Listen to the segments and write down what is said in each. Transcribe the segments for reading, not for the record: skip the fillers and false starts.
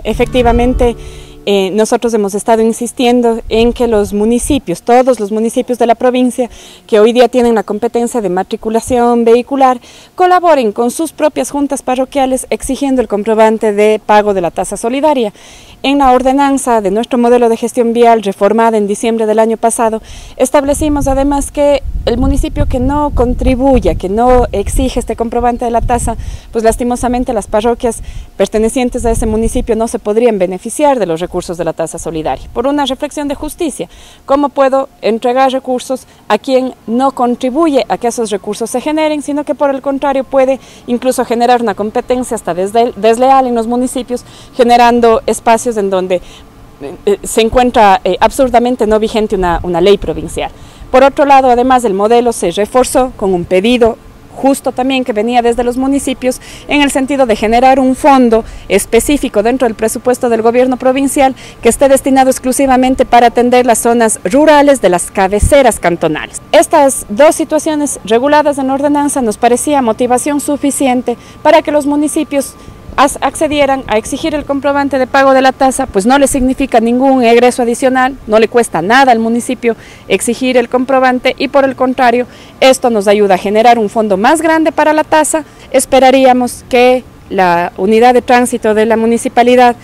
Efectivamente, nosotros hemos estado insistiendo en que los municipios, todos los municipios de la provincia que hoy día tienen la competencia de matriculación vehicular, colaboren con sus propias juntas parroquiales exigiendo el comprobante de pago de la tasa solidaria. En la ordenanza de nuestro modelo de gestión vial reformada en diciembre del año pasado, establecimos además que el municipio que no contribuya, que no exige este comprobante de la tasa, pues lastimosamente las parroquias pertenecientes a ese municipio no se podrían beneficiar de los recursos de la tasa solidaria. Por una reflexión de justicia, ¿cómo puedo entregar recursos a quien no contribuye a que esos recursos se generen, sino que por el contrario puede incluso generar una competencia hasta desleal en los municipios, generando espacios en donde se encuentra absurdamente no vigente una ley provincial? Por otro lado, además, el modelo se reforzó con un pedido justo también que venía desde los municipios en el sentido de generar un fondo específico dentro del presupuesto del gobierno provincial que esté destinado exclusivamente para atender las zonas rurales de las cabeceras cantonales. Estas dos situaciones reguladas en la ordenanza nos parecía motivación suficiente para que los municipios accedieran a exigir el comprobante de pago de la tasa, pues no le significa ningún egreso adicional, no le cuesta nada al municipio exigir el comprobante y por el contrario, esto nos ayuda a generar un fondo más grande para la tasa. Esperaríamos que la unidad de tránsito de la municipalidad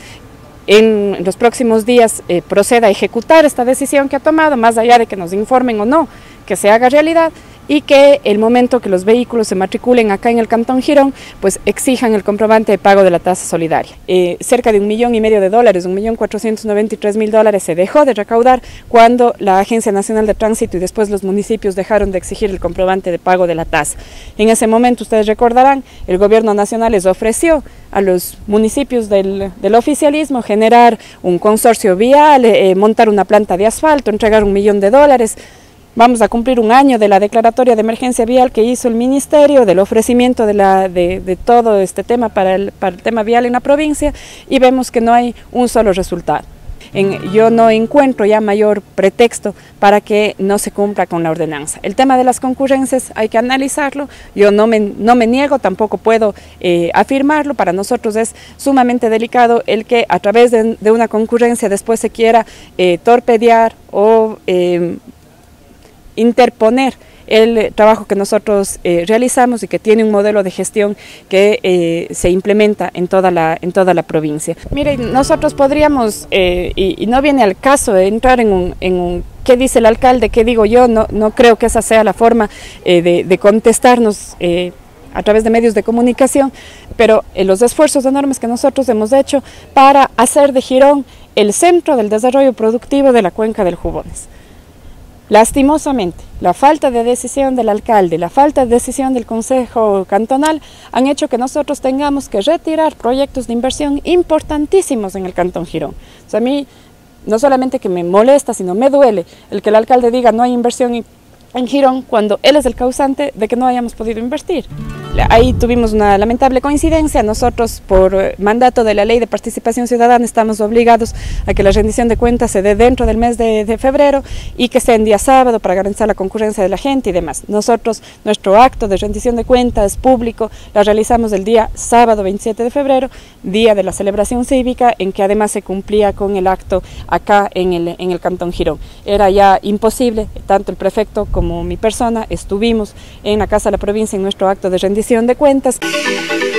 en los próximos días proceda a ejecutar esta decisión que ha tomado, más allá de que nos informen o no, que se haga realidad, y que el momento que los vehículos se matriculen acá en el Cantón Girón, pues exijan el comprobante de pago de la tasa solidaria. Cerca de $1,5 millones de dólares, $1,493,000 se dejó de recaudar cuando la Agencia Nacional de Tránsito y después los municipios dejaron de exigir el comprobante de pago de la tasa. En ese momento, ustedes recordarán, el gobierno nacional les ofreció a los municipios del oficialismo generar un consorcio vial, montar una planta de asfalto, entregar $1 millón. Vamos a cumplir un año de la declaratoria de emergencia vial que hizo el ministerio, del ofrecimiento de todo este tema para el tema vial en la provincia, y vemos que no hay un solo resultado. Yo no encuentro ya mayor pretexto para que no se cumpla con la ordenanza. El tema de las concurrencias hay que analizarlo, yo no me niego, tampoco puedo afirmarlo. Para nosotros es sumamente delicado el que a través de una concurrencia después se quiera torpedear o interponer el trabajo que nosotros realizamos y que tiene un modelo de gestión que se implementa en toda la provincia. Mire, nosotros podríamos, y no viene al caso de entrar en un qué dice el alcalde, qué digo yo, no creo que esa sea la forma de contestarnos a través de medios de comunicación, pero los esfuerzos enormes que nosotros hemos hecho para hacer de Girón el centro del desarrollo productivo de la cuenca del Jubones. Lastimosamente, la falta de decisión del alcalde, la falta de decisión del Consejo Cantonal han hecho que nosotros tengamos que retirar proyectos de inversión importantísimos en el Cantón Girón. O sea, a mí no solamente que me molesta, sino me duele el que el alcalde diga no hay inversión en Girón cuando él es el causante de que no hayamos podido invertir. Ahí tuvimos una lamentable coincidencia. Nosotros, por mandato de la Ley de Participación Ciudadana, estamos obligados a que la rendición de cuentas se dé dentro del mes de febrero y que sea en día sábado para garantizar la concurrencia de la gente y demás. Nosotros, nuestro acto de rendición de cuentas público, la realizamos el día sábado 27 de febrero, día de la celebración cívica, en que además se cumplía con el acto acá en el Cantón Girón. Era ya imposible, tanto el prefecto como mi persona estuvimos en la Casa de la Provincia en nuestro acto de rendición de cuentas.